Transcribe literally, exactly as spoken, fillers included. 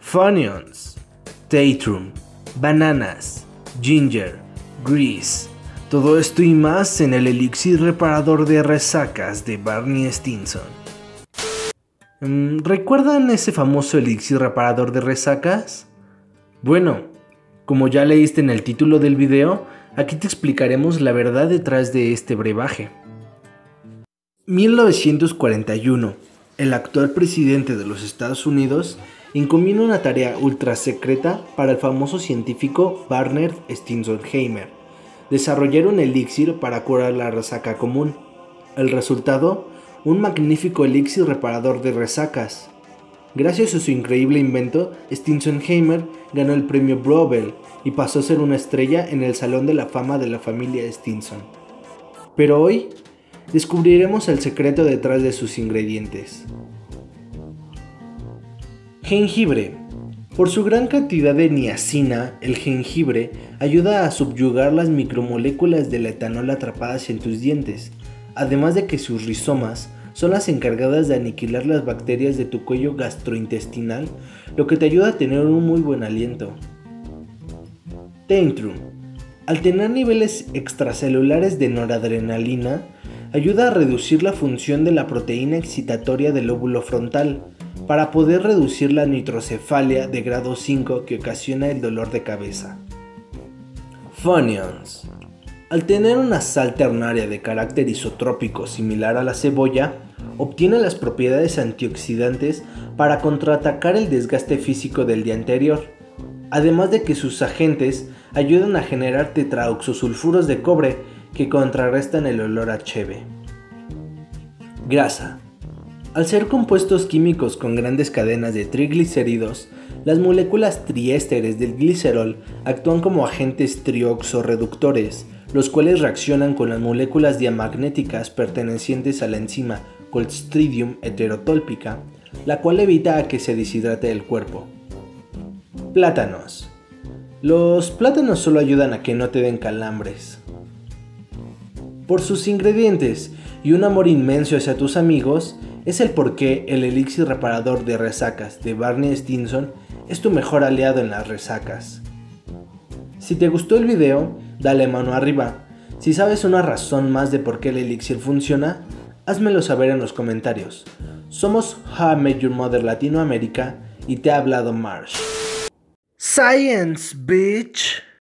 Funyuns, Tatrum, bananas, ginger, grease, todo esto y más en el elixir reparador de resacas de Barney Stinson. ¿Recuerdan ese famoso elixir reparador de resacas? Bueno, como ya leíste en el título del video, aquí te explicaremos la verdad detrás de este brebaje. mil novecientos cuarenta y uno, el actual presidente de los Estados Unidos encomienda una tarea ultra secreta para el famoso científico Barnard Stinson-Heimer, desarrollar un elixir para curar la resaca común. El resultado, un magnífico elixir reparador de resacas. Gracias a su increíble invento, Stinson-Heimer ganó el premio Nobel y pasó a ser una estrella en el Salón de la Fama de la familia Stinson. Pero hoy descubriremos el secreto detrás de sus ingredientes. Jengibre. Por su gran cantidad de niacina, el jengibre ayuda a subyugar las micromoléculas del etanol atrapadas en tus dientes, además de que sus rizomas son las encargadas de aniquilar las bacterias de tu cuello gastrointestinal, lo que te ayuda a tener un muy buen aliento. Tantrum. Al tener niveles extracelulares de noradrenalina, ayuda a reducir la función de la proteína excitatoria del lóbulo frontal, para poder reducir la nitrocefalia de grado cinco que ocasiona el dolor de cabeza. Funyuns. Al tener una sal ternaria de carácter isotrópico similar a la cebolla, obtiene las propiedades antioxidantes para contraatacar el desgaste físico del día anterior, además de que sus agentes ayudan a generar tetraoxosulfuros de cobre que contrarrestan el olor a cheve. Grasa. Al ser compuestos químicos con grandes cadenas de triglicéridos, las moléculas triésteres del glicerol actúan como agentes trioxorreductores, los cuales reaccionan con las moléculas diamagnéticas pertenecientes a la enzima Clostridium heterotólpica, la cual evita a que se deshidrate el cuerpo. Plátanos. Los plátanos solo ayudan a que no te den calambres. Por sus ingredientes y un amor inmenso hacia tus amigos, es el porqué el elixir reparador de resacas de Barney Stinson es tu mejor aliado en las resacas. Si te gustó el video, dale mano arriba. Si sabes una razón más de por qué el elixir funciona, házmelo saber en los comentarios. Somos How I Met Your Mother Latinoamérica y te ha hablado Marsh. Science, bitch!